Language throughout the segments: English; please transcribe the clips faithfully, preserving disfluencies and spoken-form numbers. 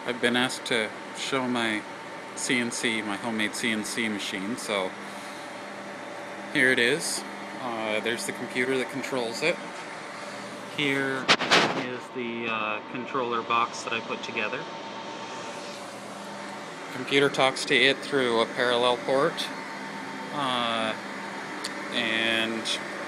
I've been asked to show my C N C, my homemade C N C machine, so here it is. Uh, there's the computer that controls it. Here is the uh, controller box that I put together. Computer talks to it through a parallel port, uh, and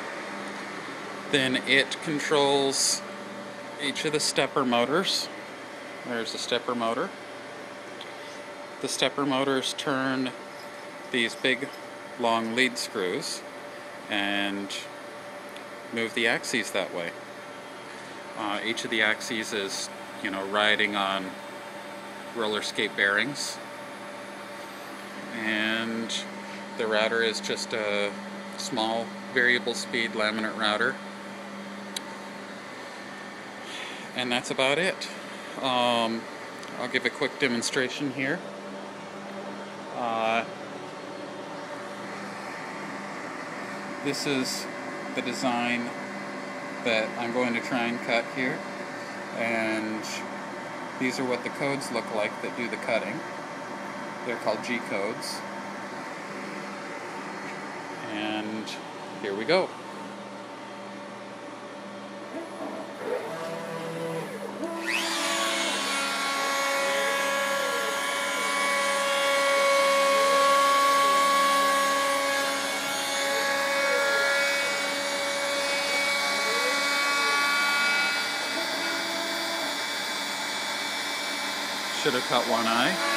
then it controls each of the stepper motors. There's the stepper motor. The stepper motors turn these big long lead screws and move the axes that way. Uh, each of the axes is, you know, riding on roller skate bearings, and the router is just a small variable speed laminate router, and that's about it. Um, I'll give a quick demonstration here. Uh, this is the design that I'm going to try and cut here, and these are what the codes look like that do the cutting. They're called G codes, and here we go. Should have cut one eye.